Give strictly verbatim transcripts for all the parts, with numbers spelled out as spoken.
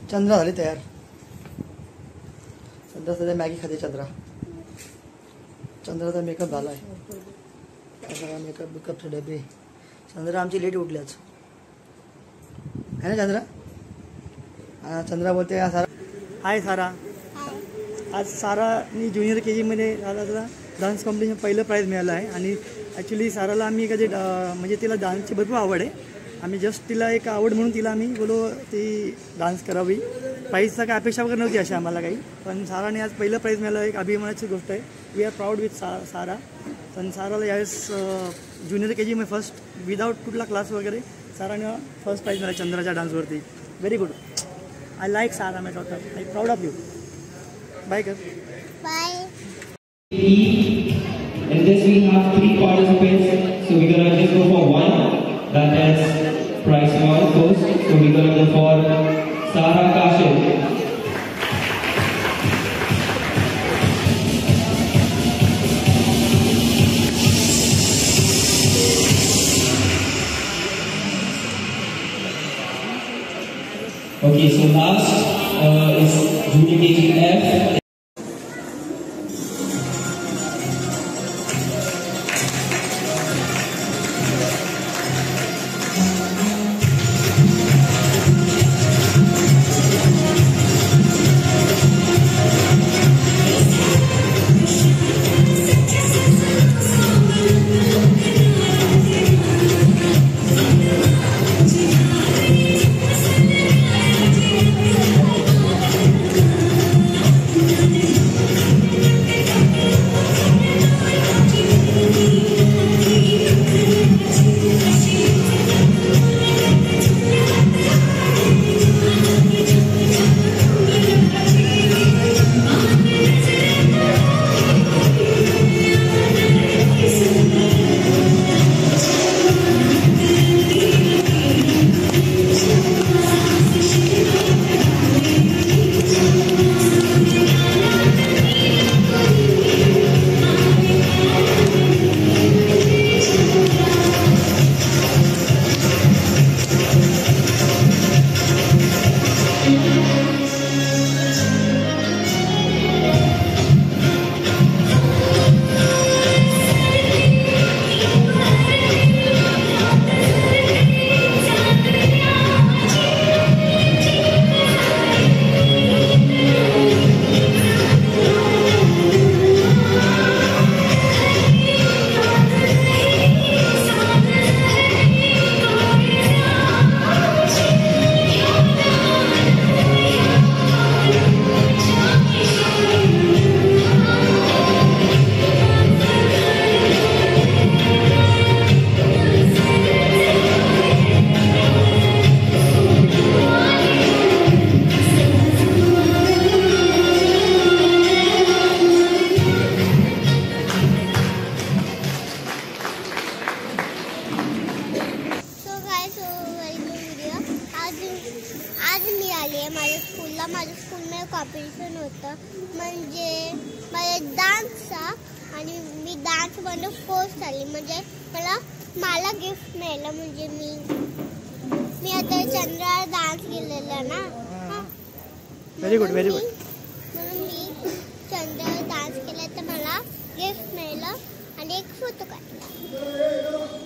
चंद्रा झाली तयार. चंद्रा सध्या मॅगी खाते. चंद्रा चंद्राचा मेकअप झाला आहे. सगळा मेकअप बिकअपचे डबे. चंद्रा आमची लेट उठली आज है ना चंद्रा. हा चंद्रा बोलते हा सारा. हाय सारा. आज सारानी ज्युनियर के जीमध्ये साराला डान्स कॉम्पिटिशन पहिलं प्राईज मिळालं आहे. आणि ॲक्च्युली साराला आम्ही कधी म्हणजे तिला डान्सची भरपूर आवड आहे. आम्ही जस्ट तिला एक आवड म्हणून तिला आम्ही बोलो ती डान्स करावी. प्राईजचा काय अपेक्षा वगैरे नव्हती अशी आम्हाला काही. पण साराने आज पहिलं प्राईज मिळालं. एक अभिमानाची गोष्ट आहे. वी आर प्राऊड विथ सा सारा. पण साराला यावेळेस ज्युनियर के जीमध्ये फर्स्ट विदाऊट कुठला क्लास वगैरे साराने फर्स्ट प्राईज मिळाला चंद्राच्या डान्सवरती. Very good. I like Sara my daughter. I proud of you. Bye कर. Bye. In this we have three participants, so we're gonna just go for one. That is prize one first. So we're gonna go for Sara Kashif. Okay, so last uh, is Junior K G F. माझ्या स्कूलमध्ये competition होतं म्हणजे माझ्या डान्सचा आणि मी डान्समध्ये first आली म्हणजे मला मला गिफ्ट मिळालं म्हणजे मी मी आता चंद्रावर डान्स केलेला ना. Very good very good. म्हणून मी चंद्रावर डान्स केला तर मला गिफ्ट मिळालं आणि एक फोटो काढला.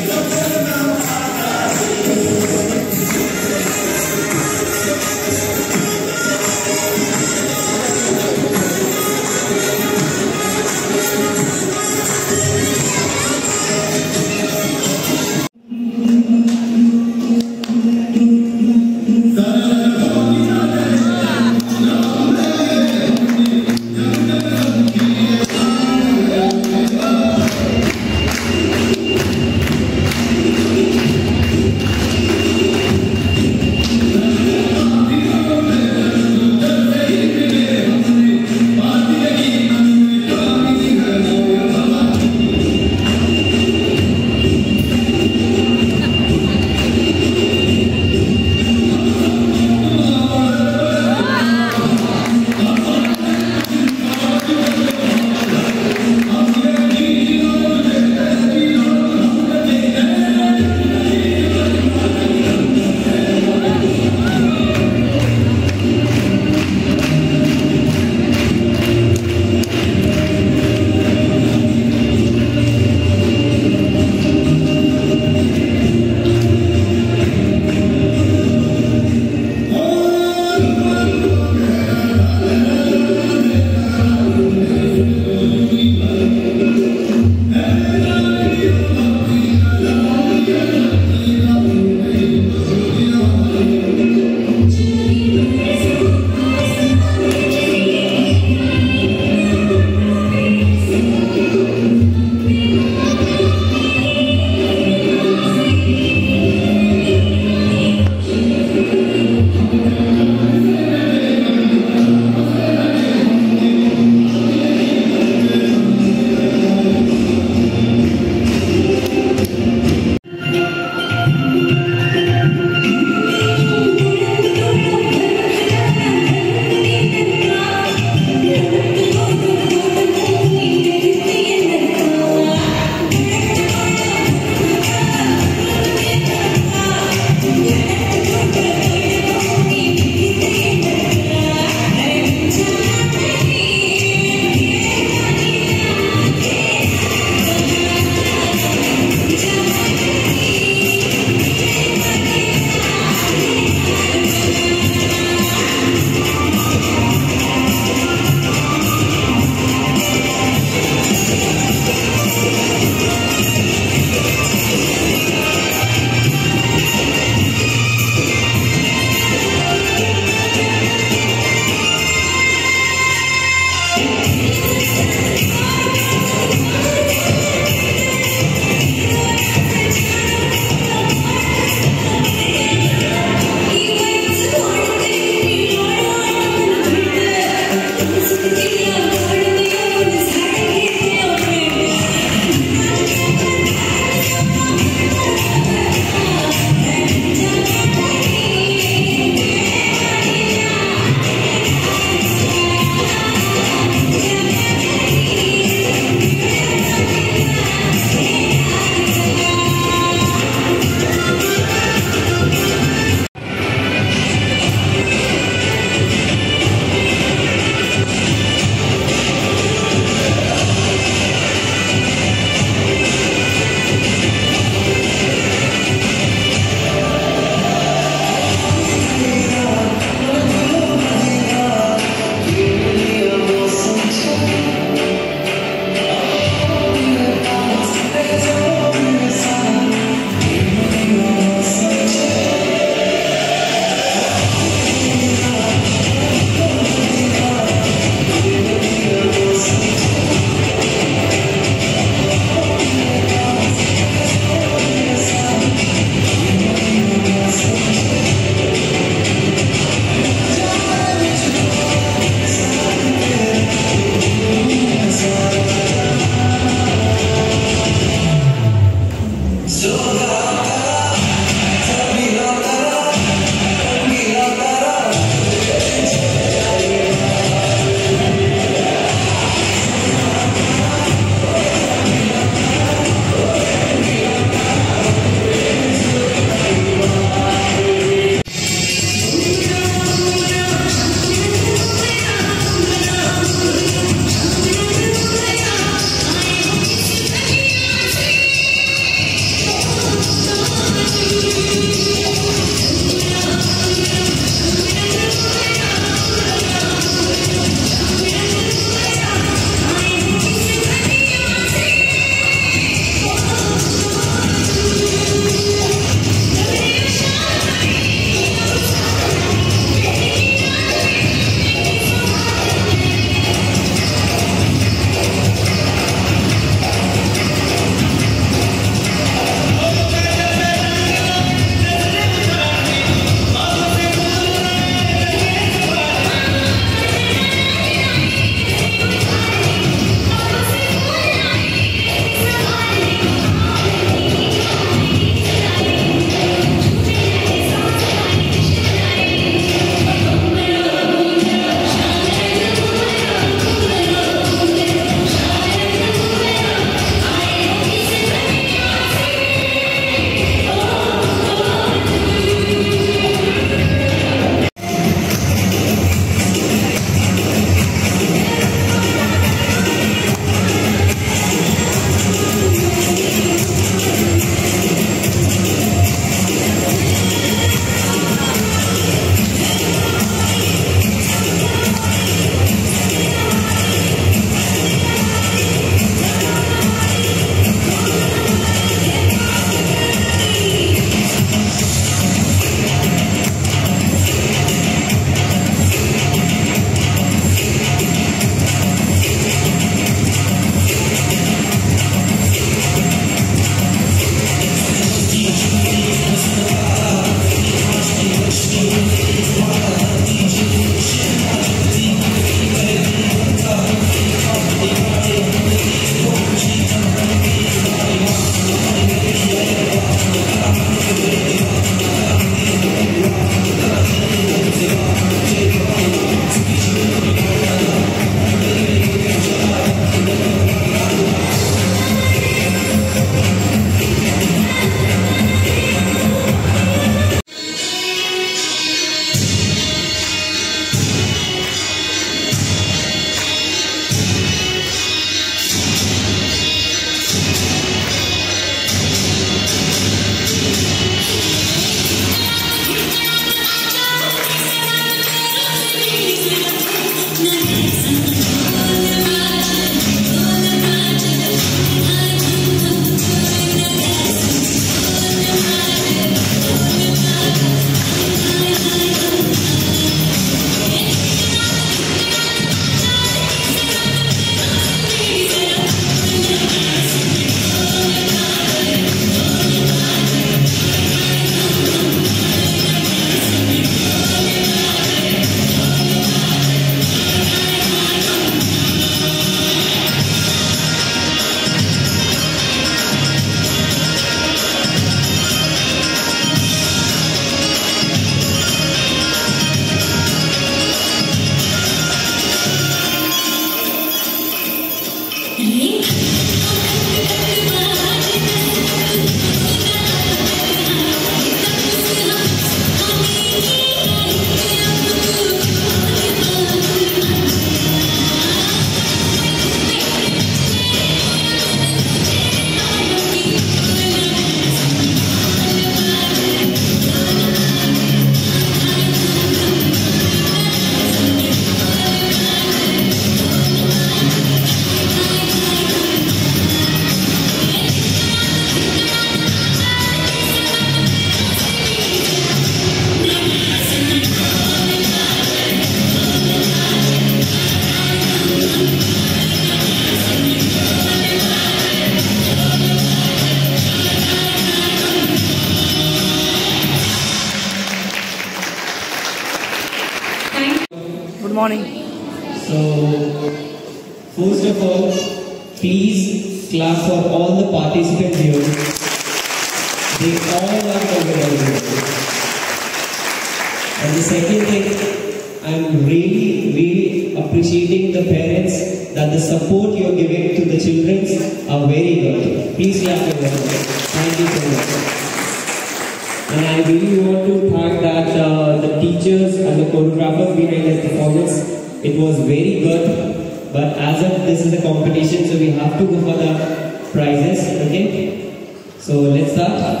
morning. So, first of all, please clap for all the participants here. They all are organizers. And the second thing, I'm really, really appreciating the parents that the support you're giving to the children are very good. Please clap for them. Thank you so much. And I really want to thank that uh, the teachers and the choreographers behind this performance. It was very good, but as of this is a competition, so we have to go for the prizes. Okay, so let's start.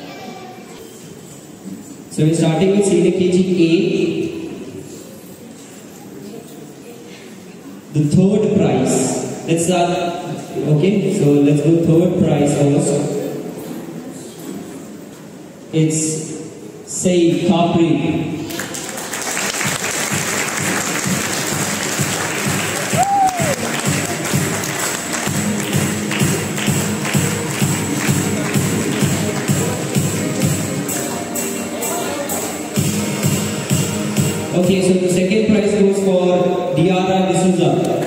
So we're starting with Senior K G A. The third prize. Let's start. Okay, so let's go third prize first. It's Say Capri. Okay, so the second prize goes for Diara D'Souza.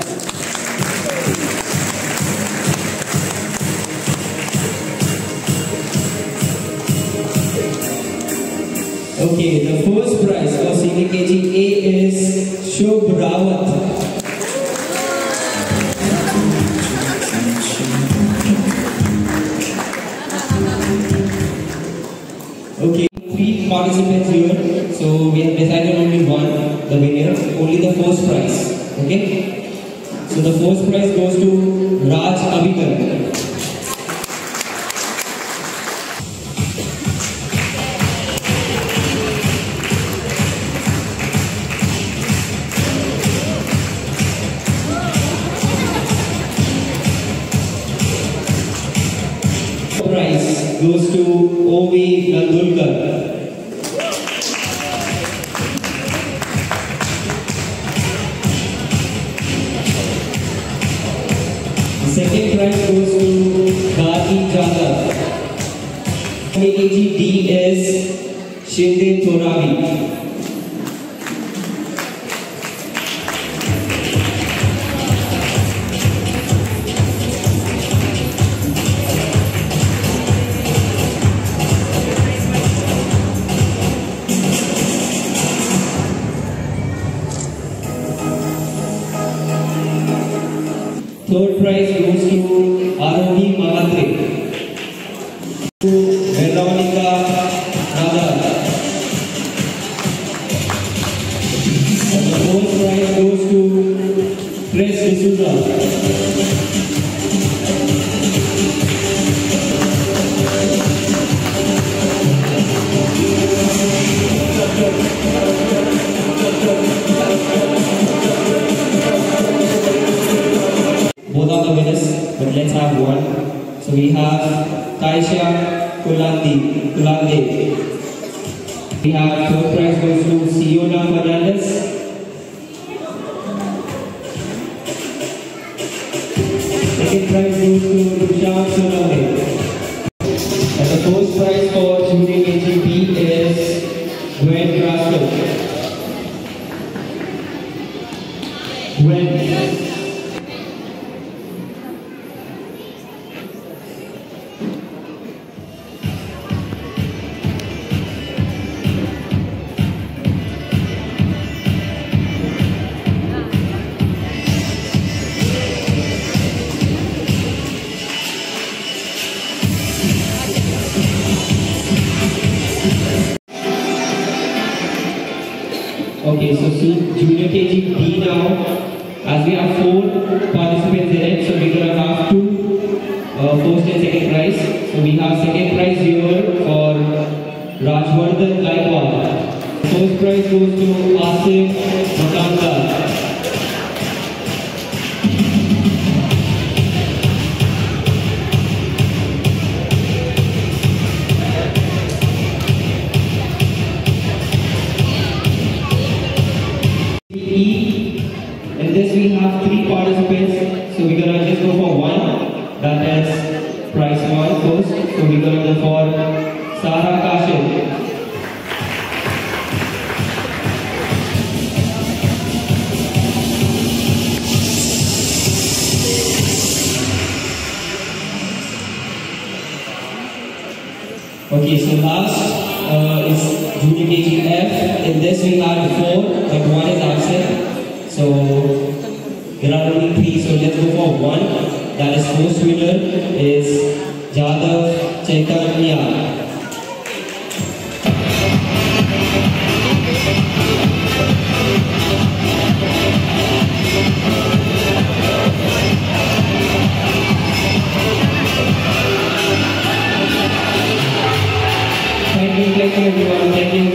Okay, the first prize for Senior K G A is Shubh Rawat. Okay, three participants here, so we have decided only one, the winner, only the first prize. Okay, so the first prize goes to Raj Abhikar. Prize goes to O V Nandulkar. The second prize goes to Bharti Jadhav. K G D is Shinde Thoravi. Third prize goes to Arohi Mahatre. To Veronica Nadal. And the fourth prize goes to Chris D'Souza. Both are the winners, but let's have one. So we have Taisha Kulandi, Kulande. We have third prize goes to Siona Fernandez. Second prize goes to Rusham Sonale. And the first prize for Junior K G B is Gwen Grasso. Gwen. Okay, so Junior K G B now, as we have four participants in it, so we're gonna have two uh, first and second prize. So we have second prize here for Rajvardhan Gaikwad. First prize goes to Asif Makanda. In this we have three participants, so we're gonna just go for one, that is prize one first. So we're gonna go for Sarah Kashif. Okay, so last uh, is Junior K G F. In this we have four, but one is absent. So there are only three. So let's go for one. That is first winner is Jadav Chaitanya. Thank you, thank you everyone, thank you.